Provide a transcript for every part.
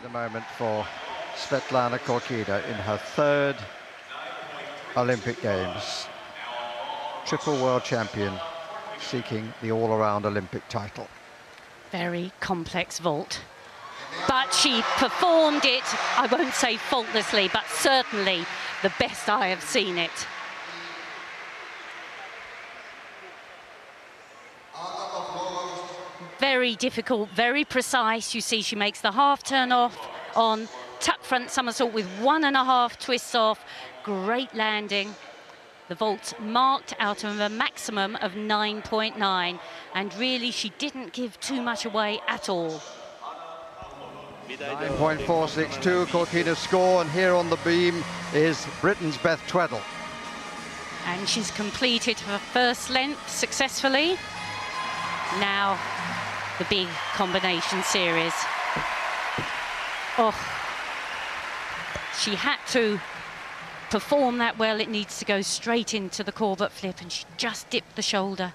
the moment for Svetlana Korkina in her third Olympic Games. Triple world champion, seeking the all-around Olympic title. Very complex vault. But she performed it, I won't say faultlessly, but certainly the best I have seen it. Very difficult, very precise. You see she makes the half turn off on tuck front somersault with 1.5 twists off. Great landing. The vault marked out of a maximum of 9.9, and really she didn't give too much away at all. 9.462 Korkina's score, and here on the beam is Britain's Beth Tweddle. And she's completed her first length successfully. Now the big combination series. Oh, she had to perform that well. It needs to go straight into the Corbett flip, and she just dipped the shoulder.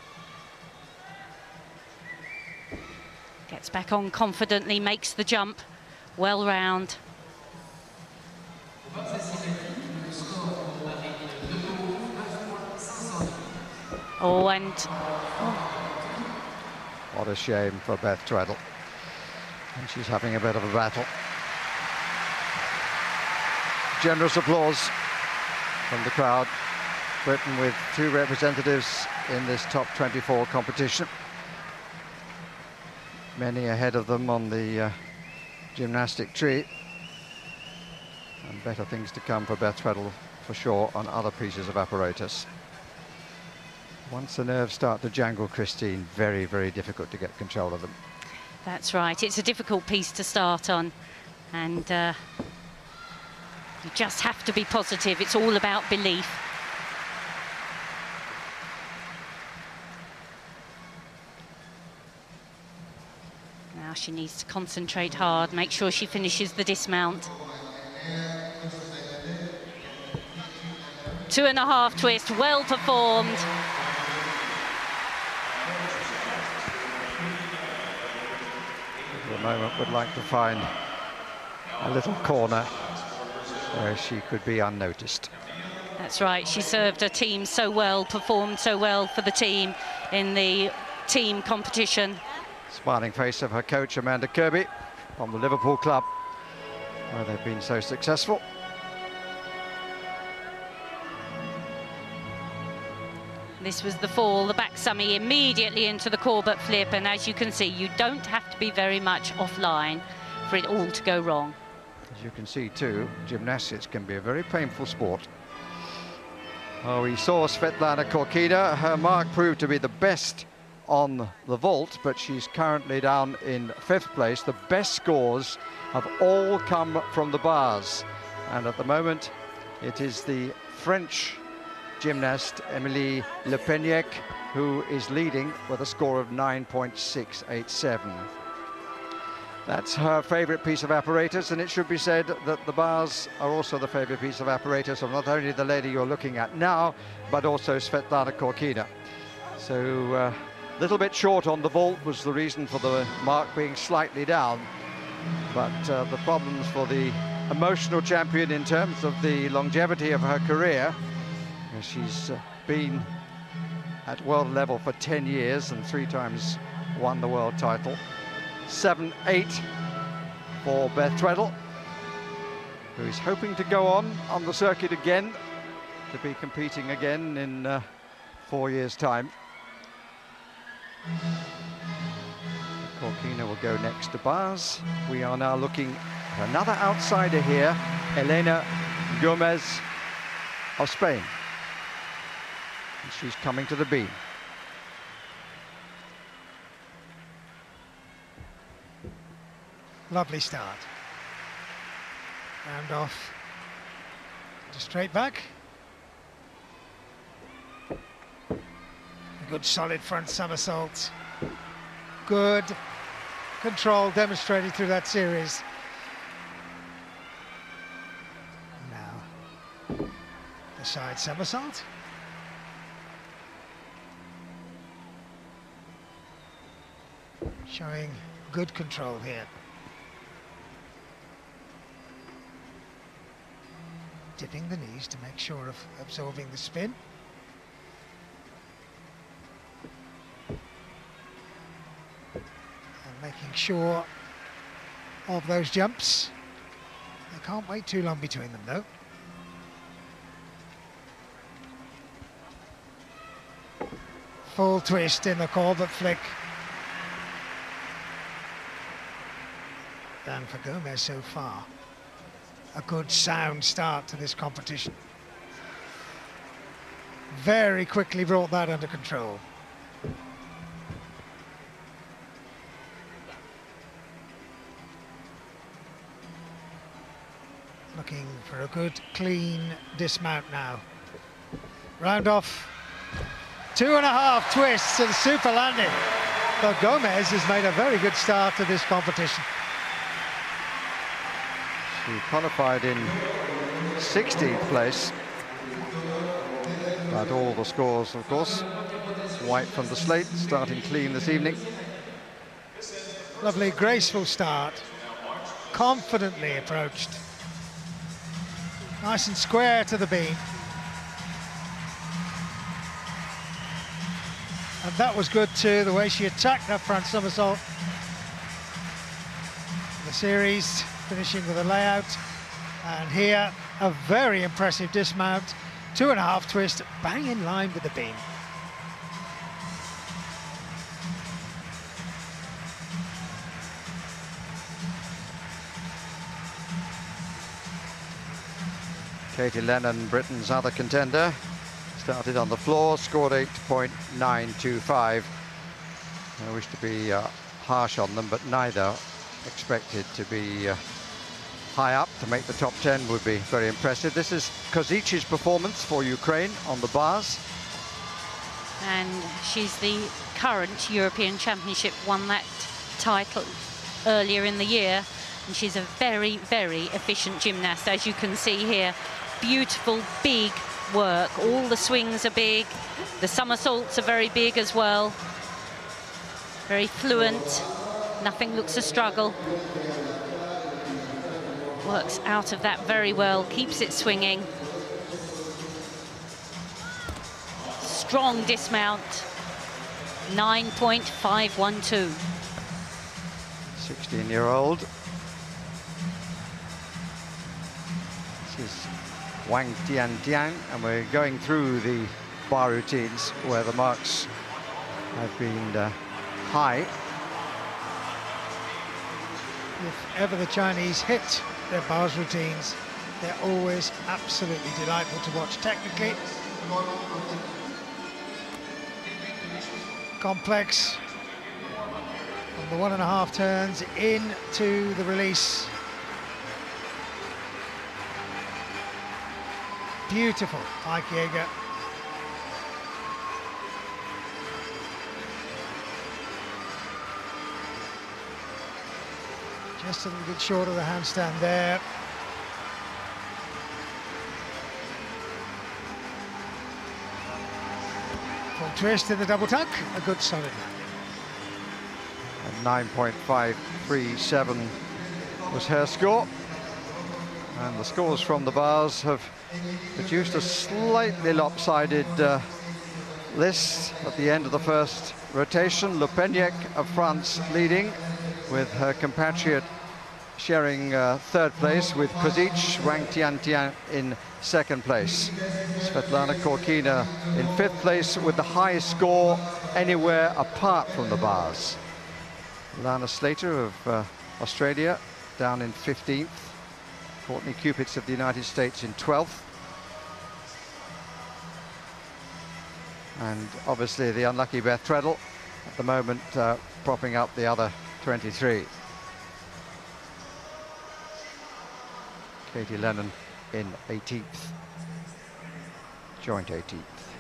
Gets back on confidently, makes the jump well round. Oh, and what a shame for Beth Tweddle. And she's having a bit of a battle. Generous applause from the crowd. Britain with 2 representatives in this top 24 competition. Many ahead of them on the gymnastic tree. And better things to come for Beth Tweddle for sure on other pieces of apparatus. Once the nerves start to jangle, Christine, very, very difficult to get control of them. That's right. It's a difficult piece to start on. And you just have to be positive. It's all about belief. Now she needs to concentrate hard, make sure she finishes the dismount. 2.5 twist, well performed. For the moment, would like to find a little corner where she could be unnoticed. That's right, she served her team so well, performed so well for the team in the team competition. Smiling face of her coach, Amanda Kirby, from the Liverpool club, where they've been so successful. This was the fall, the back summy immediately into the Corbett flip, and as you can see, you don't have to be very much offline for it all to go wrong. As you can see too, gymnastics can be a very painful sport. Oh, we saw Svetlana Korkina. Her mark proved to be the best on the vault, but she's currently down in 5th place. The best scores have all come from the bars, and at the moment it is the French gymnast Emilie Le Peniec who is leading with a score of 9.687. That's her favorite piece of apparatus, and it should be said that the bars are also the favorite piece of apparatus of not only the lady you're looking at now, but also Svetlana Korkina. So a little bit short on the vault was the reason for the mark being slightly down, but the problems for the emotional champion in terms of the longevity of her career, she's been at world level for 10 years and 3 times won the world title. 7-8 for Beth Tweddle, who is hoping to go on the circuit again, to be competing again in 4 years' time. Korkina will go next to bars. We are now looking at another outsider here, Elena Gomez of Spain. And she's coming to the beam. Lovely start. Round off to straight back. A good solid front somersault. Good control demonstrated through that series. Now the side somersault. Showing good control here. dipping the knees to make sure of absorbing the spin. And making sure of those jumps. They can't wait too long between them though. Full twist in the Corbett flick. And for Gomez so far, a good sound start to this competition. Very quickly brought that under control. Looking for a good, clean dismount now. Round off. 2.5 twists and super landing. But Gomez has made a very good start to this competition. She qualified in 16th place. But all the scores, of course, white from the slate, starting clean this evening. Lovely, graceful start. Confidently approached. Nice and square to the beam. And that was good too, the way she attacked that front somersault. The series finishing with a layout. And here, a very impressive dismount. 2.5 twist, bang in line with the beam. Katie Lennon, Britain's other contender, started on the floor, scored 8.925. I wish to be harsh on them, but neither expected to be high up. To make the top 10 would be very impressive. This is Kozich's performance for Ukraine on the bars. And she's the current European Championship, won that title earlier in the year. And she's a very, very efficient gymnast, as you can see here. Beautiful, big work. All the swings are big. The somersaults are very big as well. Very fluent. Nothing looks a struggle. Works out of that very well, keeps it swinging. Strong dismount. 9.512. 16-year-old. This is Wang Tiantian, and we're going through the bar routines where the marks have been high. If ever the Chinese hit their bars routines, they're always absolutely delightful to watch technically. Complex from the 1.5 turns into the release. Beautiful, Ike Jaeger. Just a little bit short of the handstand there. Full twist in the double tuck, a good solid landing. And 9.537 was her score. And the scores from the bars have produced a slightly lopsided list at the end of the first rotation. Le Peniec of France leading, with her compatriot sharing third place with Kozic, Wang Tiantian in second place. Svetlana Korkina in fifth place with the highest score anywhere apart from the bars. Lana Slater of Australia down in 15th. Courtney Cupits of the United States in 12th. And obviously the unlucky Beth Treadle at the moment propping up the other 23. Katie Lennon in 18th, joint 18th.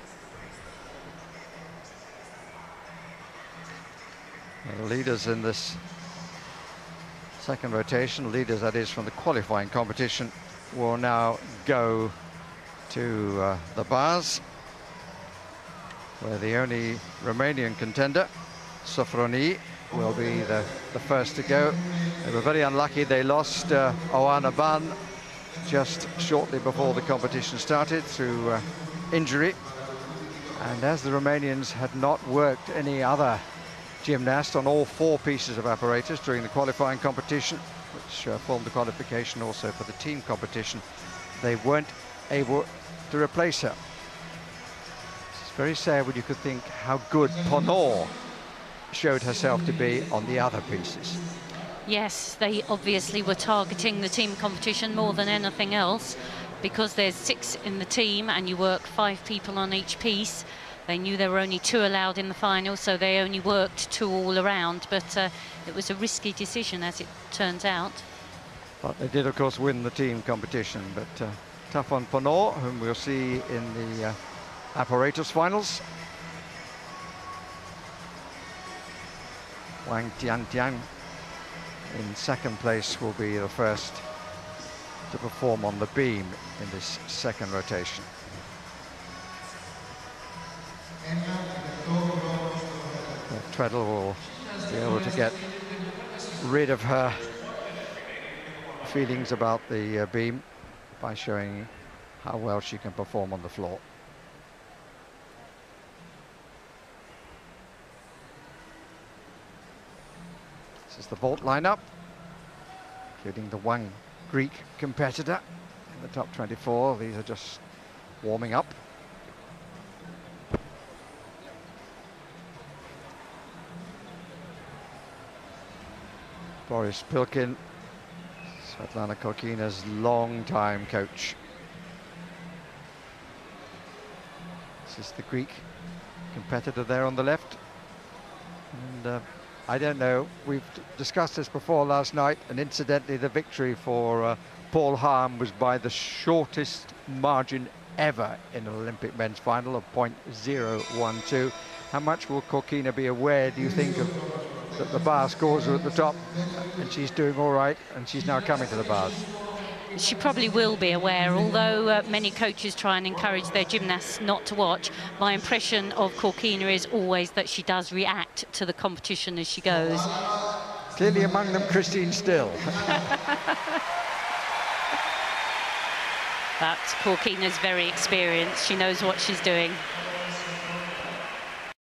The leaders in this second rotation, leaders that is from the qualifying competition, will now go to the bars, where the only Romanian contender, Sofroni, will be the first to go. They were very unlucky. They lost Oana Ban just shortly before the competition started through injury. And as the Romanians had not worked any other gymnast on all 4 pieces of apparatus during the qualifying competition, which formed the qualification also for the team competition, they weren't able to replace her. It's very sad when you could think how good Ponor showed herself to be on the other pieces. Yes, they obviously were targeting the team competition more than anything else, because there's 6 in the team and you work 5 people on each piece. They knew there were only 2 allowed in the final, so they only worked 2 all around, but it was a risky decision as it turns out. But they did, of course, win the team competition, but tough on Ponor, whom we'll see in the apparatus finals. Wang Tiantian in second place will be the first to perform on the beam in this second rotation. Treadle will be able to get rid of her feelings about the beam by showing how well she can perform on the floor. This is the vault lineup, including the one Greek competitor in the top 24. These are just warming up. Boris Pilkin, Svetlana Kokina's long-time coach. This is the Greek competitor there on the left. And I don't know, we've discussed this before last night, and incidentally the victory for Paul Harm was by the shortest margin ever in an Olympic men's final of .012. How much will Kokina be aware, do you think, of that the bar scores are at the top and she's doing all right and she's now coming to the bars? She probably will be aware, although many coaches try and encourage their gymnasts not to watch. My impression of Kokina is always that she does react to the competition as she goes. Clearly among them, Christine Still. But Kokina's very experienced. She knows what she's doing.